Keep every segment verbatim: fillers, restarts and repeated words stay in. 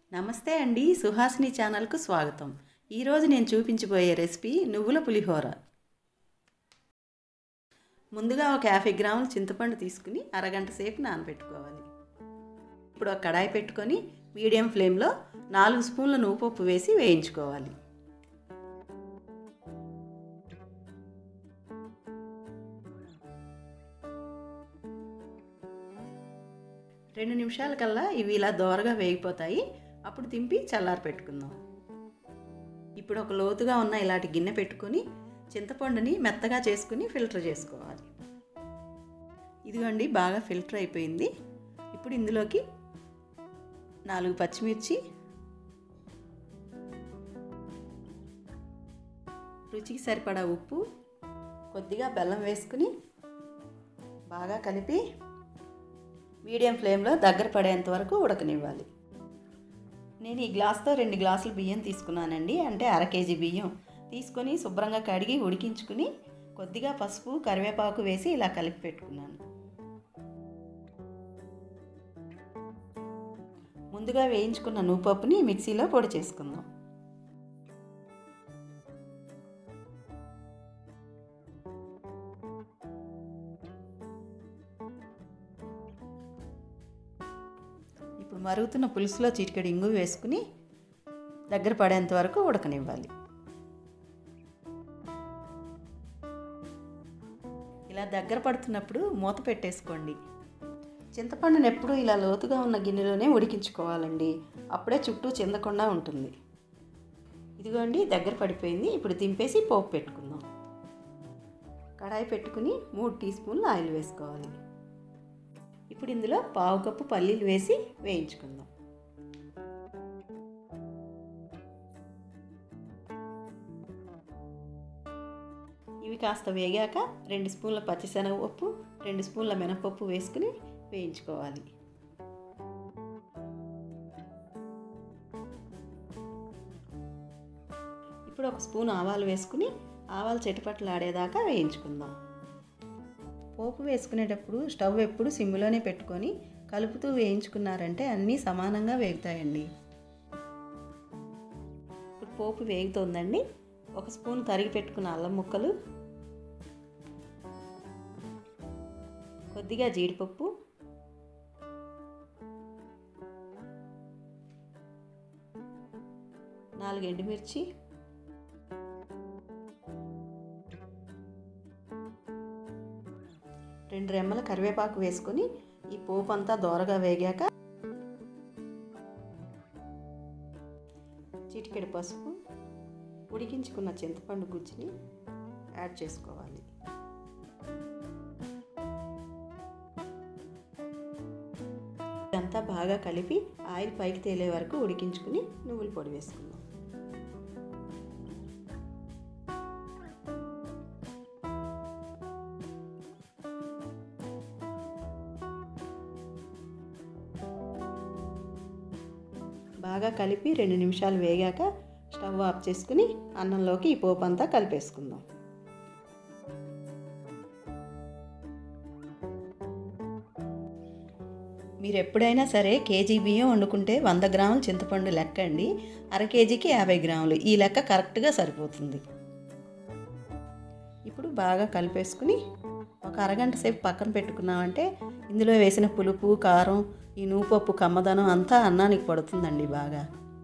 నమస్తే అండి, సుహాసిని ఛానల్కు స్వాగతం. ఈరోజు నేను చూపించబోయే రెసిపీ నువ్వుల పులిహోర. ముందుగా ఒక యాభై గ్రాముల చింతపండు తీసుకుని అరగంట సేపు నానబెట్టుకోవాలి. ఇప్పుడు ఒక కడాయి పెట్టుకొని మీడియం ఫ్లేమ్లో నాలుగు స్పూన్ల నువ్వుపప్పు వేసి వేయించుకోవాలి. రెండు నిమిషాల కల్లా ఇవి ఇలా దోరగా వేగిపోతాయి. అప్పుడు తింపి చల్లారి పెట్టుకుందాం. ఇప్పుడు ఒక లోతుగా ఉన్న ఇలాంటి గిన్నె పెట్టుకొని చింతపండుని మెత్తగా చేసుకుని ఫిల్టర్ చేసుకోవాలి. ఇదిగోండి, బాగా ఫిల్టర్ అయిపోయింది. ఇప్పుడు ఇందులోకి నాలుగు పచ్చిమిర్చి, రుచికి సరిపడా ఉప్పు, కొద్దిగా బెల్లం వేసుకుని బాగా కలిపి మీడియం ఫ్లేమ్లో దగ్గర పడేంత వరకు ఉడకనివ్వాలి. నేను ఈ గ్లాస్తో రెండు గ్లాసులు బియ్యం తీసుకున్నానండి. అంటే అర కేజీ బియ్యం తీసుకొని శుభ్రంగా కడిగి ఉడికించుకుని కొద్దిగా పసుపు, కరివేపాకు వేసి ఇలా కలిపి పెట్టుకున్నాను. ముందుగా వేయించుకున్న నువ్వుపప్పుని మిక్సీలో పొడి చేసుకుందాం. ఇప్పుడు మరుగుతున్న పులుసులో చిటికెడు ఇంగు వేసుకుని దగ్గర పడేంత వరకు ఉడకనివ్వాలి. ఇలా దగ్గర పడుతున్నప్పుడు మూత పెట్టేసుకోండి. చింతపండుని ఎప్పుడు ఇలా లోతుగా ఉన్న గిన్నెలోనే ఉడికించుకోవాలండి. అప్పుడే చుట్టూ చిందకుండా ఉంటుంది. ఇదిగోండి, దగ్గర పడిపోయింది. ఇప్పుడు దింపేసి పోపు పెట్టుకుందాం. కడాయి పెట్టుకుని మూడు టీ స్పూన్లు ఆయిల్ వేసుకోవాలి. ఇప్పుడు ఇందులో పావు కప్పు పల్లీలు వేసి వేయించుకుందాం. ఇవి కాస్త వేగాక రెండు స్పూన్ల పచ్చిశనగపప్పు, రెండు స్పూన్ల మినపప్పు వేసుకుని వేయించుకోవాలి. ఇప్పుడు ఒక స్పూన్ ఆవాలు వేసుకుని ఆవాలు చిటపటలాడేదాకా వేయించుకుందాం. పోపు వేసుకునేటప్పుడు స్టవ్ ఎప్పుడు సిమ్లోనే పెట్టుకొని కలుపుతూ వేయించుకున్నారంటే అన్నీ సమానంగా వేగుతాయండి. ఇప్పుడు పోపు వేగుతోందండి. ఒక స్పూన్ తరిగి పెట్టుకున్న అల్లం ముక్కలు, కొద్దిగా జీడిపప్పు, నాలుగు ఎండుమిర్చి, రెండు రెమ్మల కరివేపాకు వేసుకొని ఈ పోపు అంతా దోరగా వేగాక చిటికెడు పసుపు, ఉడికించుకున్న చింతపండు గుజ్జుని యాడ్ చేసుకోవాలి. ఇదంతా బాగా కలిపి ఆయిల్ పైకి తేలే వరకు ఉడికించుకుని నువ్వుల పొడి వేసుకుందాం. బాగా కలిపి రెండు నిమిషాలు వేగాక స్టవ్ ఆఫ్ చేసుకుని అన్నంలోకి ఈ పోపు అంతా కలిపేసుకుందాం. మీరు ఎప్పుడైనా సరే కేజీ బియ్యం వండుకుంటే వంద గ్రాముల చింతపండు లెక్క అండి. అర కేజీకి యాభై గ్రాములు, ఈ లెక్క కరెక్ట్గా సరిపోతుంది. ఇప్పుడు బాగా కలిపేసుకుని ఒక అరగంట సేపు పక్కన పెట్టుకున్నామంటే ఇందులో వేసిన పులుపు, కారం, ఈ నువ్వుపప్పు కమ్మదనం అంతా అన్నానికి పడుతుందండి బాగా.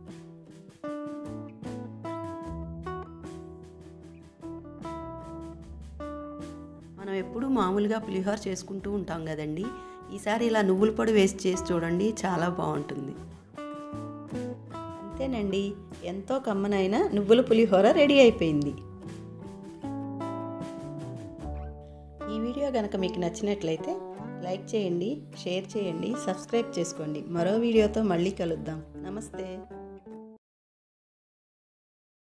మనం ఎప్పుడు మామూలుగా పులిహోర చేసుకుంటూ ఉంటాం కదండి. ఈసారి ఇలా నువ్వుల పొడి వేసి చేసి చూడండి, చాలా బాగుంటుంది. అంతేనండి, ఎంతో కమ్మనైన నువ్వుల పులిహోర రెడీ అయిపోయింది. ఈ వీడియో కనుక మీకు నచ్చినట్లయితే లైక్ చేయండి, షేర్ చేయండి, సబ్స్క్రైబ్ చేసుకోండి. మరో వీడియోతో మళ్ళీ కలుద్దాం. నమస్తే.